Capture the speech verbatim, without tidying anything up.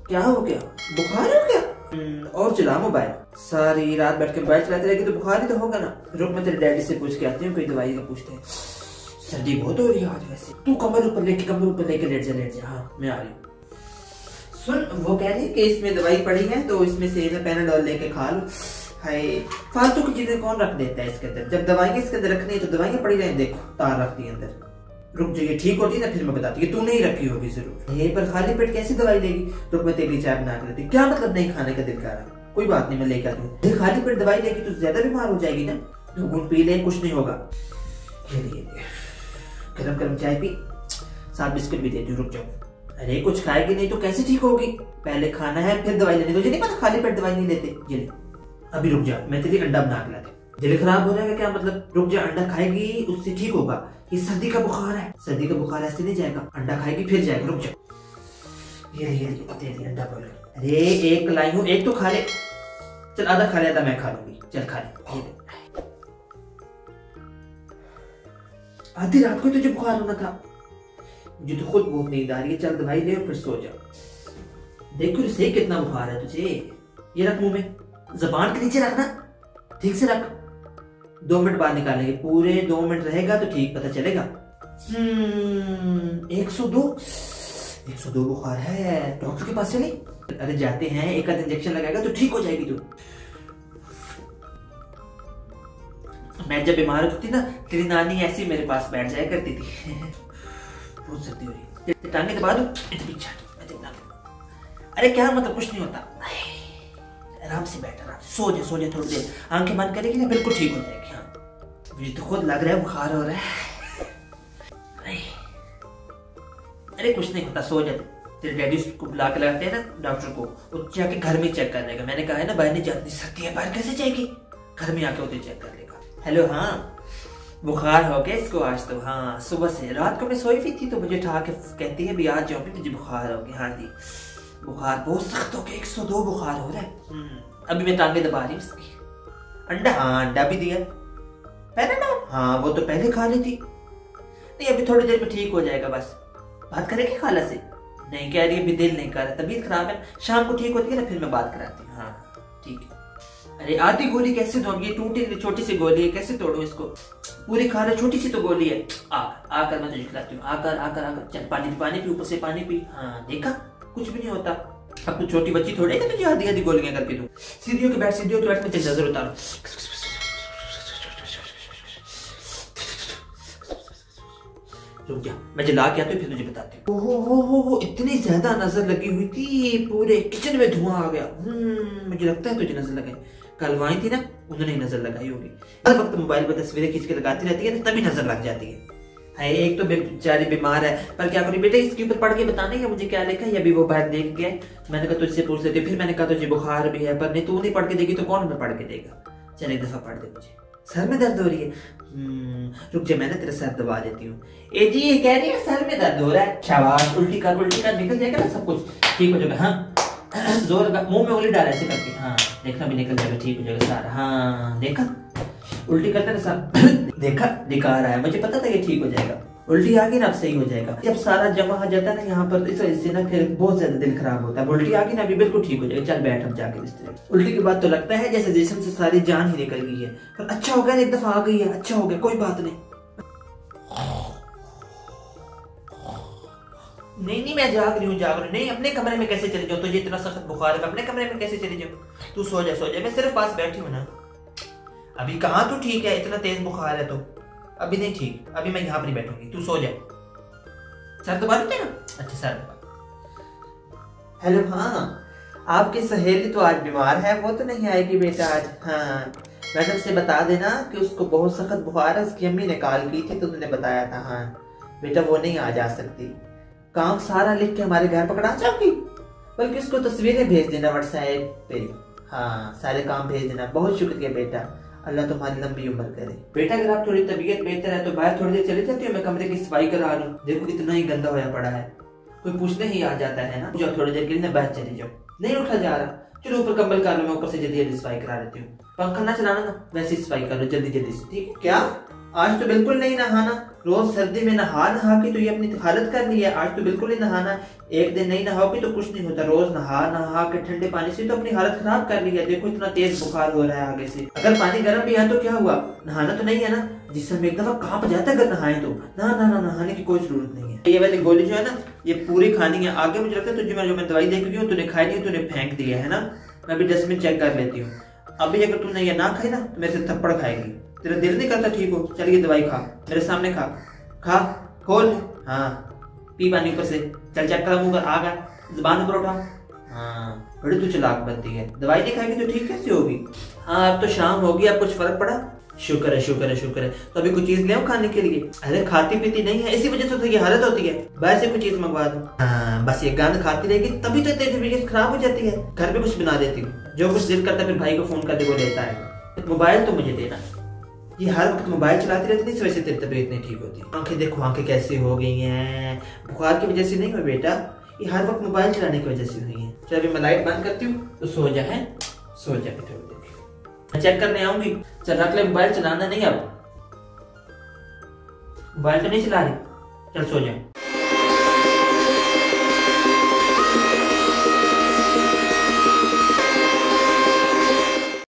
क्या हो गया? बुखार हो गया? और चला मोबाइल, सारी रात बैठ के मोबाइल चलाते रहेगी तो बुखार ही तो होगा ना। रुक मैं तेरे डैडी से पूछ के आती हूँ, कोई दवाई का पूछते हैं। सर्दी बहुत हो रही है आज वैसे। तू कमर ऊपर लेके कमर ऊपर लेके लेट जा लेट जा। हाँ मैं आ रही हूँ। सुन, वो कह रही है कि इसमें दवाई पड़ी है तो इसमें से पैनाडोल लेके खा लो। हाय, फालतू की चीजें कौन रख देता है इसके अंदर? जब दवाइयाँ इसके अंदर रखनी है तो दवाइयाँ पड़ी रही। देखो तार रखती है अंदर। रुक जाइए, ठीक होती है ना फिर मैं बताती हूँ। तू नहीं रखी होगी जरूर। ये पर खाली पेट कैसे दवाई लेगी? रुक मैं तेरी चाय बना के देती। क्या मतलब नहीं खाने का दिल कर रहा? कोई बात नहीं, मैं लेके आती हूँ। खाली पेट दवाई लेगी तो ज्यादा बीमार हो जाएगी ना। तो गुड़ पी ले, कुछ नहीं होगा। गरम गरम चाय पी, साथ बिस्किट भी देती हूँ। रुक जाओ। अरे कुछ खाएगी नहीं तो कैसे ठीक होगी? पहले खाना है फिर दवाई लेनी। तुझे नहीं पता खाली पेट दवाई नहीं लेते? ये ले, अभी रुक जा, मैं तेरी अंडा बना के लाती हूँ। दिल खराब हो जाएगा क्या मतलब? रुक जा, अंडा खाएगी उससे ठीक होगा। ये सर्दी का बुखार है, सर्दी का बुखार ऐसे नहीं जाएगा। अंडा खाएगी फिर जाएगा। रुक जा, ये ये ये अंडा बोल। अरे एक लाई हूँ, एक तो खा ले। चल आधा खा ले, आधा मैं खा लूंगी। चल खा ले। आधी रात को तुझे बुखार होना था। मुझे तो खुद बहुत नींद आ रही है। चल दवाई ले और फिर सो जा। देखो सही कितना बुखार है तुझे। ये रख मुंह में, जबान के नीचे रखना, ठीक से रख। दो मिनट बाद निकालेंगे। पूरे दो मिनट रहेगा तो ठीक पता चलेगा। हम्म एक सौ दो एक सौ दो बुखार है। डॉक्टर के पास चले? अरे जाते हैं, एक आध इंजेक्शन लगाएगा तो ठीक हो जाएगी तू। मैं जब बीमार होती थी ना, तेरी नानी ऐसी मेरे पास बैठ जाया करती थी। बहुत सर्दी हो रही है। टांगे दबा दो। अरे क्या मतलब? कुछ नहीं होता। आराम से बैठ, आराम से सो जा, सो जा थोड़ी देर। आंखें बंद करेगी ना बिल्कुल ठीक हो जाएगी। हाँ मुझे तो खुद लग रहा है बुखार हो रहा है। अरे कुछ नहीं होता, सो जा। तेरे डैडी को बुला के लगाते हैं ना डॉक्टर को, वो जाके घर में चेक कर लेगा। मैंने कहा है ना बाहर नहीं जाती, सर्दी है, बाहर कैसे जाएगी? घर में आके उसे चेक कर लेगा। हेलो, हाँ बुखार हो गया इसको आज तो। हाँ सुबह से, रात को मैं सोई हुई थी तो मुझे उठा के कहती है भी आज जाओ, मुझे बुखार हो गया। हाँ जी बुखार बहुत सख्त हो गया, एक सौ दो बुखार हो रहा है। अभी मैं टांगे दबा रही हूँ इसकी। अंडा? हाँ अंडा भी दिया। पैनाडोल? हाँ वो तो पहले खा ली थी। नहीं अभी थोड़ी देर में ठीक हो जाएगा। बस बात करेगी खाला से? नहीं कह रही, अभी दिल नहीं कर रहा, तबीयत खराब है। शाम को ठीक होती है ना फिर मैं बात कराती हूँ। हाँ ठीक है। अरे आधी गोली कैसे दूंगी? टूटी छोटी सी गोली है, कैसे तोड़ू इसको? पूरी खा रहा, छोटी सी तो गोली है। आ आकर मैं तुझे खिलाती हूँ। आकर आकर आकर चल, पानी पानी पी, ऊपर से पानी पी। हाँ देखा कुछ भी नहीं होता। अब तू छोटी बच्ची थोड़ी है तुझे आधी आधी गोलियां करके दूं। सीढ़ियों के बैठ, सीढ़ियों के बैठ में तेरी नजर उतारो। रुक जा, मैं जला के आता हूँ फिर तुझे बताती हूँ। ओहो हो हो हो, इतनी ज्यादा नजर लगी हुई थी, पूरे किचन में धुआं आ गया। हम्म मुझे लगता है तुझे नजर लगे। कल वहीं थी ना, उन्होंने नजर लगाई होगी। हर वक्त मोबाइल पर तस्वीरें खींच के लगाती रहती है ना, तभी नजर लग जाती है। है एक तो बेचारी बीमार है, पर क्या करूं बेटे, इसके ऊपर पढ़ के बताने का मुझे क्या लिखा है। अभी वो बाहर देख गए, मैंने कहा तुझसे पूछ लेती हूँ। फिर मैंने कहा तुझे बुखार भी है, पर नहीं तू नहीं पढ़ के देगी तो कौन हमें पढ़ के देगा। चल एक दफा पढ़ दे। मुझे सर में दर्द हो रही है। रुक जा, मैंने तेरा सर दबा देती हूँ। ए जी ये कह रही है सर में दर्द हो रहा है। शाबाश, उल्टी कर उल्टी कर, निकल जाएगा ना सब कुछ ठीक हो जाएगा। हाँ जोर लगा, मुंह में उंगली डाला ऐसे करके। हाँ देखना भी निकल जाएगा, ठीक हो जाएगा सारा। हाँ देखा उल्टी करते ना सर, देखा दिखा रहा है, मुझे पता था कि ठीक हो जाएगा। उल्टी आ गई ना अब सही हो जाएगा। जब सारा जमा हो जाता है ना यहाँ पर, इस वजह से ना फिर बहुत ज्यादा दिल खराब होता है। उल्टी आ गई ना अभी बिल्कुल ठीक हो जाएगा। चल बैठ अब जाके बिस्तर। उल्टी के बाद तो लगता है जैसे जिस्म से सारी जान ही निकल गई है, पर अच्छा हो गया, एक दफा आ गई है, अच्छा हो गया, कोई बात नहीं। नहीं नहीं मैं जाग रही हूँ, जाग रही हूँ। नहीं अपने कमरे में कैसे चले जाऊँ? तुझे इतना सख्त बुखार है, अपने कमरे में कैसे चले जाऊँ? तू सो जा, सो जा, मैं सिर्फ पास बैठी हूँ ना। अभी कहाँ तू ठीक है? इतना तेज बुखार है तो अभी नहीं ठीक। अभी मैं यहाँ पर ही बैठूंगी, तू सो जा। सर दबा देते ना? अच्छा सर दबा। हेलो, हाँ आपकी सहेली तो आज बीमार है, वो तो नहीं आएगी बेटा आज। हाँ मैडम से बता देना कि उसको बहुत सख्त बुखार है, उसकी अम्मी ने कॉल की थी तो उन्होंने बताया था। हाँ बेटा वो नहीं आ जा सकती। काम सारा लिख के हमारे घर पकड़ा जाओगी, बल्कि उसको तस्वीरें भेज देना व्हाट्सएप पे। हाँ सारे काम भेज देना। बहुत शुक्रिया बेटा, अल्लाह तुम्हारी लंबी उम्र करे। बेटा अगर आप थोड़ी तबीयत बेहतर है तो बाहर थोड़ी देर चले जाती हो, मैं कमरे की सफाई करा लूं। देखो कितना ही गंदा होया पड़ा है, कोई पूछने ही आ जाता है ना। जाओ थोड़ी देर के लिए बाहर चले जाओ। नहीं उठा जा रहा, चलो ऊपर कंबल कर लो, मैं ऊपर से जल्दी जल्दी सफाई करा लेती हूँ। पंखा ना चलाना ना, वैसे सफाई कर लो जल्दी जल्दी से, ठीक है? क्या आज तो बिल्कुल नहीं नहाना। रोज सर्दी में नहा नहा के तो ये अपनी हालत कर ली है। आज तो बिल्कुल नहीं नहाना। एक दिन नहीं नहाओगी तो कुछ नहीं होता। रोज नहा नहा के ठंडे पानी से तो अपनी हालत खराब कर ली है। देखो इतना तेज बुखार हो रहा है आगे से। अगर पानी गर्म भी है तो क्या हुआ, नहाना तो नहीं है ना। जिससे एक दफा कांप जाता है अगर नहाए तो। ना ना ना नहाने की कोई जरूरत नहीं है। ये वाली गोली जो है ना ये पूरी खानी है। आगे मुझे लगता है तुझे मैं जो मैं दवाई दे चुकी हूँ तूने खाई नहीं, तूने फेंक दिया है ना। मैं भी डस्टबिन चेक कर लेती हूँ। अभी अगर तूने ये ना खाई ना तो मेरे से थप्पड़ खाएगी। तेरा दिल नहीं करता ठीक हो, चल ये दवाई खा, मेरे सामने खा। खा, खोल, हाँ पी पानी ऊपर से। चल चेक कर मुंह कर, आ गया, जुबान ऊपर उठा। हाँ बड़ी तू चालाक बनती है। दवाई नहीं खाएगी तो ठीक कैसे होगी। हाँ अब तो शाम होगी, अब कुछ फर्क पड़ा। शुक्र है शुक्र है शुक्र है। तो अभी कुछ चीज ले आऊं खाने के लिए। अरे खाती पीती नहीं है इसी वजह से तो ये हालत होती है। वैसे कुछ चीज मंगवा दूं। हाँ बस ये गंद खाती रहेगी तभी तो तेरी तबीयत खराब हो जाती है। घर पे कुछ बना देती हूँ, जो कुछ दिल करता है फिर भाई को फोन कर दे वो लेता है। मोबाइल तो मुझे देना। ये हर वक्त मोबाइल चलाती रहती है, इस वजह से तेरी तबीयत नहीं ठीक होती। आंखें देखो आंखें कैसी हो गई हैं। बुखार की वजह से नहीं हुई बेटा, ये हर वक्त मोबाइल चलाने की वजह से हुई है। चल अभी मैं लाइट बंद करती हूँ तो सो जा है, सो जा थोड़ी देर मैं चेक करने आऊंगी। चल रख ले मोबाइल, चलाना नहीं अब। मोबाइल तो नहीं चला रही, चल सो जा।